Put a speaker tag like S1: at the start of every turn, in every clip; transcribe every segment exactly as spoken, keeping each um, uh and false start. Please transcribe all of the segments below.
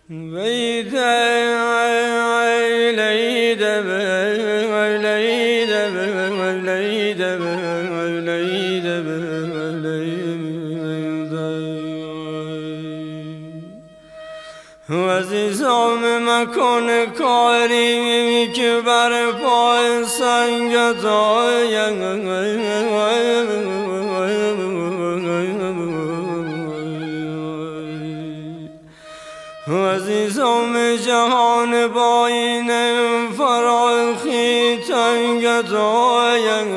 S1: عزیزم مکن کاری که بر پای سنگت آیم عزیزم جهان با این فراخی تنگت آیم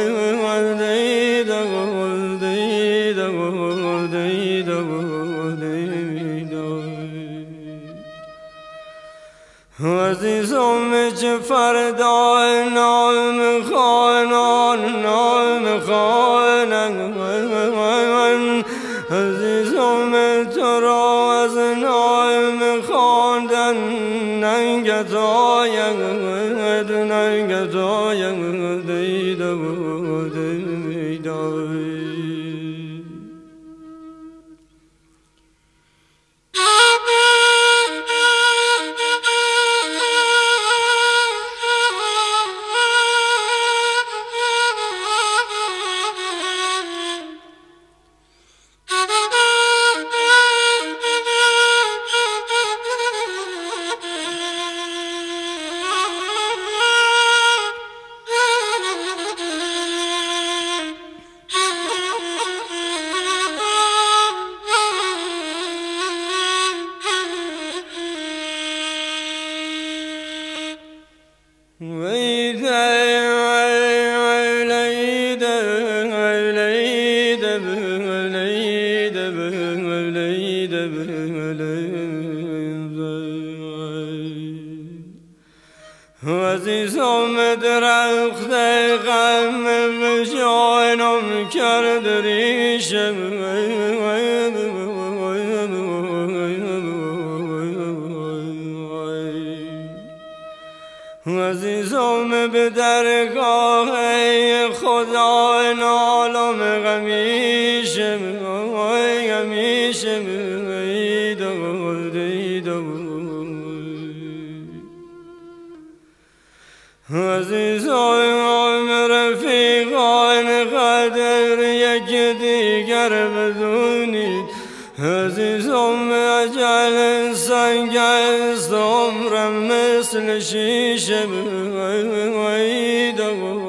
S1: عزیزم چه فردا نام خانان نام خانان عزیزم تو را از نام خواندن ننگت آیم ننگت آیم دیده و دیده عزیزم درخت غم به جانم کرد ریشم عزیزم به درگاه خدا نالم غمیشم غمیشم عزیزان رفیقان قدر یک دیگر بدونید عزیزم اجل سنگ است عمرم مثل شیشه